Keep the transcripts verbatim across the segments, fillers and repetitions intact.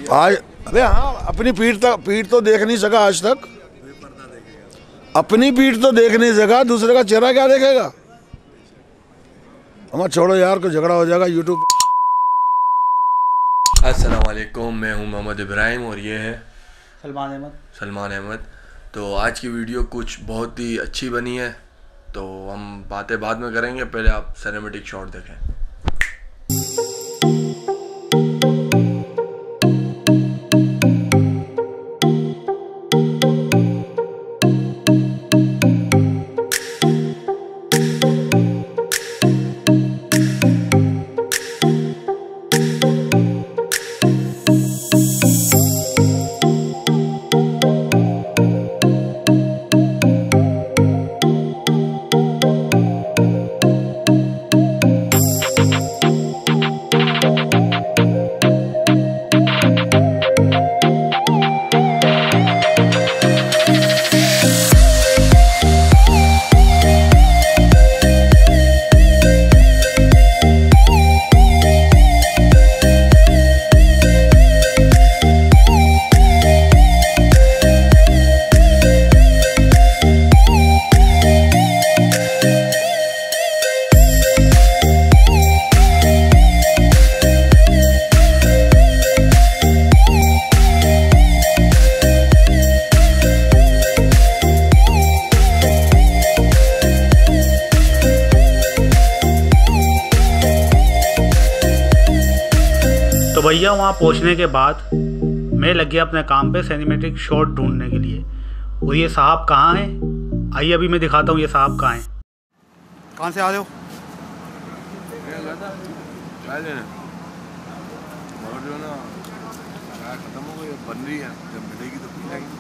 आज अबे हाँ, अपनी पीठ तक पीठ तो देख नहीं सका आज तक, अपनी पीठ तो देख नहीं सका, दूसरे का चेहरा क्या देखेगा। हमारा छोड़ो यार, को झगड़ा हो जाएगा यूट्यूब। अस्सलाम वालेकुम, मैं हूं मोहम्मद इब्राहिम और ये है सलमान अहमद सलमान अहमद। तो आज की वीडियो कुछ बहुत ही अच्छी बनी है, तो हम बातें बाद में करेंगे, पहले आप सिनेमैटिक शॉट देखें। तो भैया वहाँ पहुँचने के बाद मैं लग गया अपने काम पे सिनेमैटिक शॉट ढूंढने के लिए। और ये साहब कहाँ हैं, आइए अभी मैं दिखाता हूँ ये साहब कहाँ हैं। कहाँ से आ रहे हो? खत्म हो गई, बन रही है, जब मिलेगी तो पी लेंगे।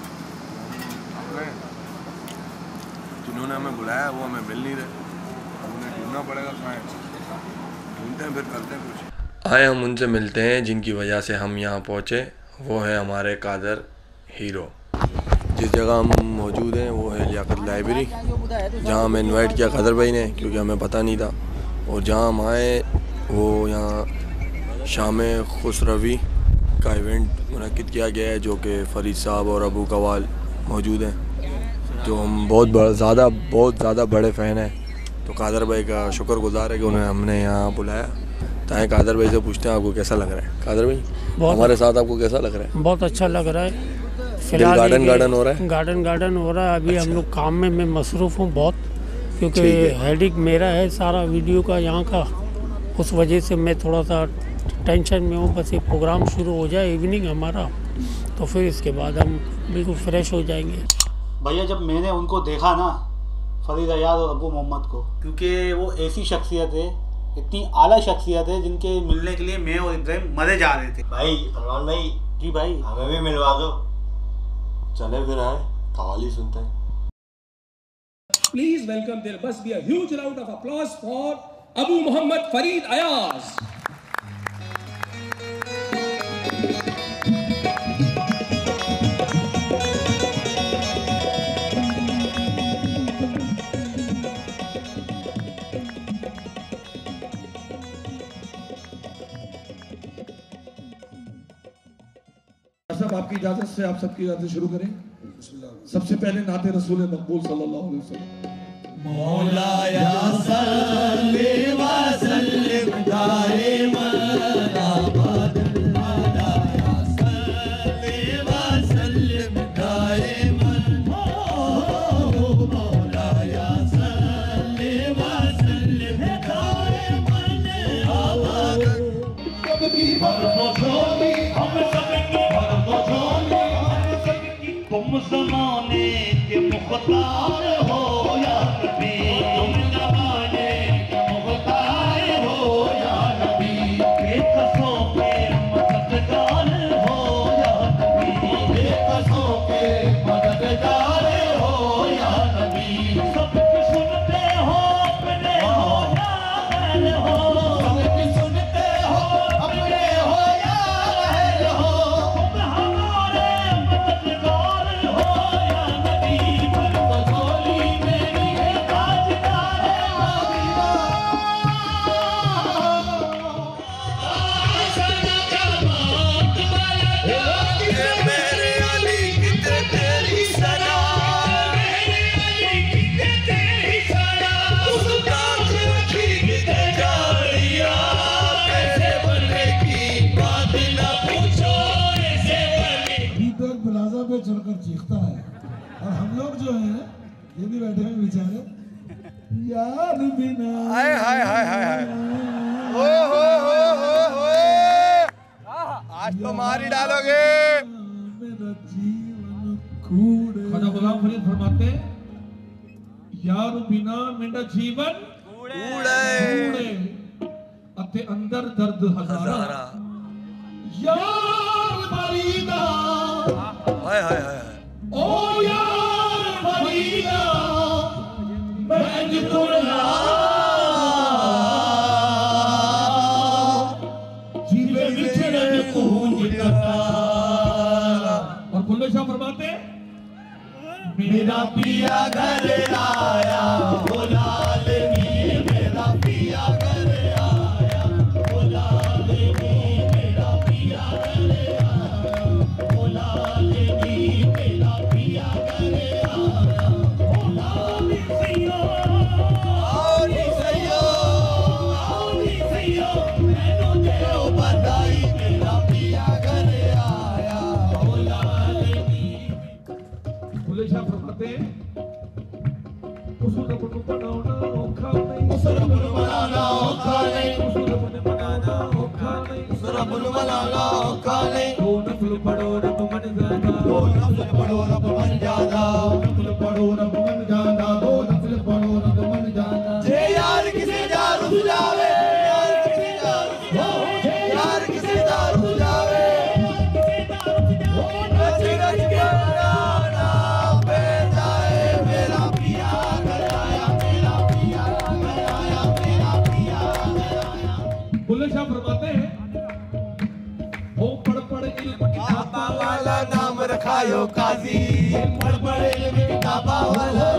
जिन्होंने हमें बुलाया वो हमें मिल नहीं रहे, उन्हें ढूंढना पड़ेगा कहाँ है। ढूंढते हैं फिर करते हैं कुछ। आए हम उनसे मिलते हैं जिनकी वजह से हम यहाँ पहुँचे। वो है हमारे कादर हीरो। जिस जगह हम मौजूद हैं वो है लियाकत लाइब्रेरी, जहाँ हमें इनवाइट किया कादर भाई ने, क्योंकि हमें पता नहीं था। और जहाँ हम आए वो यहाँ शाम खुसरवी का इवेंट मुनक्किद किया गया है, जो कि फ़रीद साहब और अबू कवाल मौजूद हैं, जो हम बहुत ज़्यादा बहुत ज़्यादा बड़े फ़ैन हैं। तो कादर भाई का शुक्रगुज़ार है कि उन्हें हमने यहाँ बुलाया। ताए कादर भाई से पूछते हैं आपको कैसा लग रहा है। कादर भाई हमारे साथ आपको कैसा लग रहा है? बहुत अच्छा लग रहा है। फिलहाल गार्डन गार्डन हो रहा है, गार्डन गार्डन हो रहा है। अभी अच्छा। हम लोग काम में मैं मसरूफ़ हूँ बहुत, क्योंकि हेडिक मेरा है सारा वीडियो का यहाँ का। उस वजह से मैं थोड़ा सा टेंशन में हूँ। बस ये प्रोग्राम शुरू हो जाए इवनिंग हमारा, तो फिर इसके बाद हम बिल्कुल फ्रेश हो जाएंगे। भैया जब मैंने उनको देखा ना, फरीद अयाज और अबू मोहम्मद को, क्योंकि वो ऐसी शख्सियत है, इतनी आला शख्सियत है, जिनके मिलने के लिए मैं और इब्राहिम मरे जा रहे थे। भाई सलमान भाई, जी भाई हमें भी मिलवा दो। चले फिर आए कवाली सुनते हैं। Please welcome, there must be a huge round of applause for Abu Muhammad Farid Ayaz. सब आपकी इजाजत से, आप सबकी इजाजत से शुरू करें। सबसे पहले नाते रसूल मकबूल सल्लल्लाहु अलैहि वसल्लम। मौला या सल्ली व सल्लिम दाइमन अबदन, मौला या सल्ली व सल्लिम दाइमन, मौला या सल्ली व सल्लिम दाइमन अबदन। सबकी भरमो झोली हम सबकी भरमो झोली हम सबकी, तुम ज़माने के मुख्तार हो या नबी, तुम ज़माने के मुख्तार हो या नबी, बेकसों के मददगार हो या नबी, बेकसों के मददगार हो या नबी। सबकी सुनते हो अपने हो या गैर हो, सबकी सुनते हो अपने हो या गैर हो, तुम हमारे मददगार हो या नबी। ये भी बैठे हैं बेचारे यार बिना। हाय हाय हाय हाय हाय ओ हो हो हो हो आज तो मार ही डालोगे। मेरा जीवन कूड़े। ख्वाजा गुलाम फरीद फरमाते हैं यार बिना मेरा जीवन कूड़े अते अंदर दर्द हजारा हजारा यार फरीदा हाय हाय हाय ओ यार फरीदा मैं जितना जीवे विचरण कूंज कतारा। और बुल्ले शाह फरमाते मेरा पिया घर आया हो लालनी मेरा पिया घर आया हो लालनी मेरा पिया घर आया हो लालनी मेरा पिया घर आया हो लालनी सैयो आओ नी सैयो आओ नी सैयो मैनू देओ बधाई मेरा पिया घर आया हो लालनी। बुल्ले शाह फरमाते हैं उस रब को बनाना औखा नहीं उस रब को बनाना औखा नहीं उस रब को बनाना औखा नहीं उस रब को बनाना औखा नहीं। दो नफल पढ़ो रब मन जाना दो नफल पढ़ो रब मन जाना दो नफल पढ़ो रब मन जाना दो नफल पढ़ो रब मन जाना। जे यार किसी जा रुस जावे यार किसी जा रुस जावे यार किसी जा रुस जावे रच रच के गाना पे जाए मेरा पिया घर आया मेरा पिया घर आया मेरा पिया घर आया। बुल्ले शाह फरमाते हैं ओ पढ़ पढ़ इल्म किताबा वाला नाम रखायो काजी पढ़ पढ़ इल्म किताबा वाला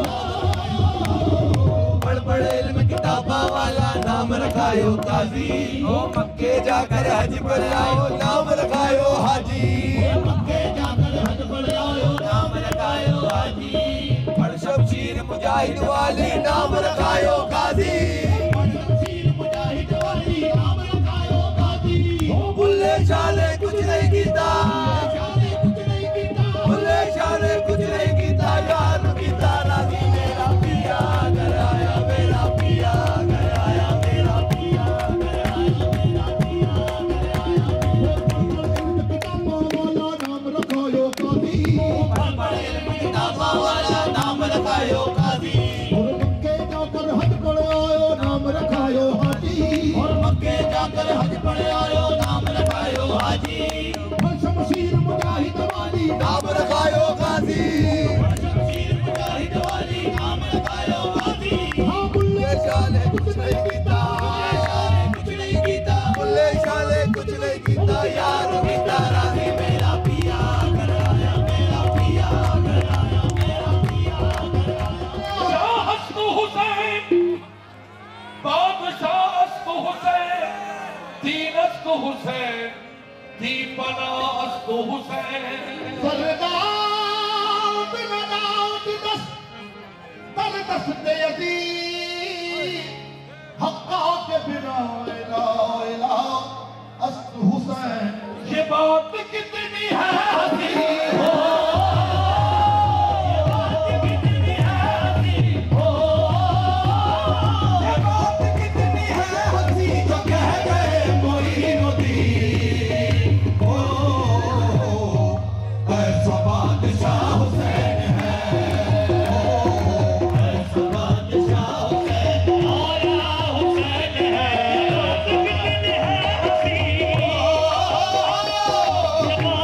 पढ़ पढ़ इल्म किताबा वाला नाम रखायो काजी ओ मक्के जाकर हज पर आओ नाम रखायो हाजी मक्के जाकर हज पर आओ नाम रखायो हाजी। पढ़ शमशीर मुजाहिद वाली नाम रखायो काजी पढ़ शमशीर मुजाहिद वाली नाम रखायो काजी। बुल्ले शाह ने कुछ नहीं कीता बुल्ले शाह ने कुछ नहीं कीता यार कीता राजी मेरा पिया घर आया मेरा पिया घर आया मेरा पिया घर आया मेरा पिया घर आया। नाम रखायो काजी बड़े किताबा वाला नाम रखायो काजी और मक्के जाकर हज पढ़ आयो नाम रखायो हाजी और मक्के जाकर हज पढ़ आयो नाम रखायो हाजी। शमशीर मुजाहिद वाली नाम रखायो काजी शमशीर मुजाहिद वाली नाम रखायो काजी। हाँ बुल्ले शाह ने कुछ नहीं कीता बुल्ले शाह ने कुछ नहीं कीता बुल्ले शाह ने कुछ नहीं कीता यार कीता राजी मेरा पिया घर आया मेरा पिया घर आया मेरा पिया घर आया। शाह हस्को हुसैन बादशाह हस्को हुसैन दीन हस्को हुसैन दीपना हस्को हुसैन सरदार बिनाउत दस तल दस दे यजीद हक्का के बिना इला इला हस्को हुसैन। ये बात कितनी है हसी हो ये बात कितनी है हसी हो ये बात कितनी है हसी जो कह गए मोइनुद्दीन ओ ऐसा बादशाह हुसैन है ऐसा बादशाह हुसैन आया हुसैन है कितनी है हसी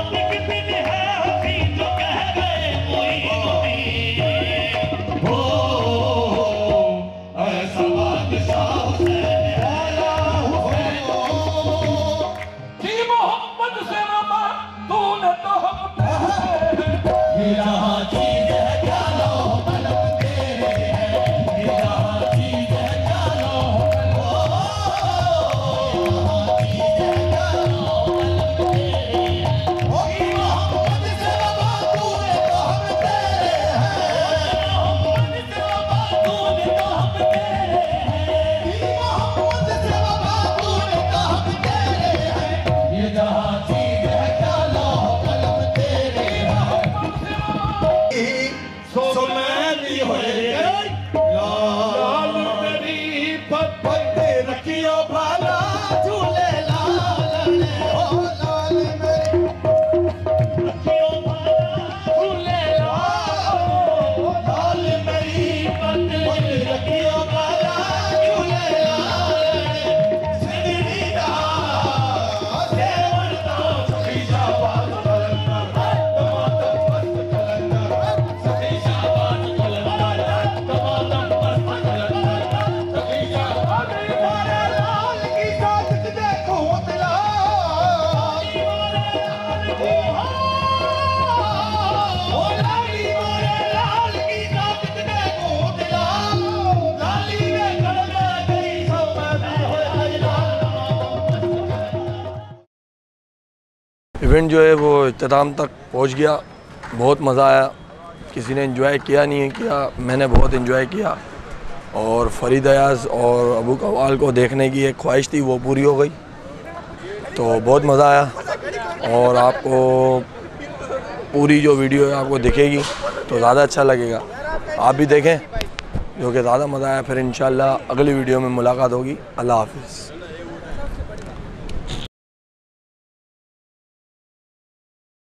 इवेंट जो है वो इख्तिताम तक पहुंच गया। बहुत मज़ा आया। किसी ने एंजॉय किया नहीं है किया, मैंने बहुत एंजॉय किया। और फरीद अयाज और अबू कवाल को देखने की एक ख्वाहिश थी, वो पूरी हो गई। तो बहुत मज़ा आया। और आपको पूरी जो वीडियो है आपको दिखेगी तो ज़्यादा अच्छा लगेगा। आप भी देखें, जो कि ज़्यादा मज़ा आया। फिर इंशाल्लाह अगली वीडियो में मुलाकात होगी। अल्लाह हाफ़िज़।